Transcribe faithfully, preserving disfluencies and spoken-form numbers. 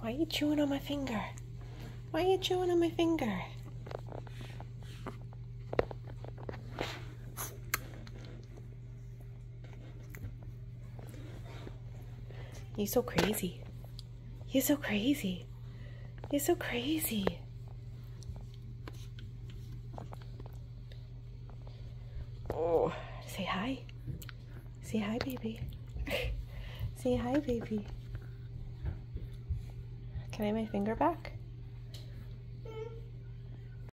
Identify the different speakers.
Speaker 1: Why are you chewing on my finger? Why are you chewing on my finger? You're so crazy. You're so crazy. You're so crazy. Oh, say hi. Say hi, baby. Say hi, baby. Can I have my finger back?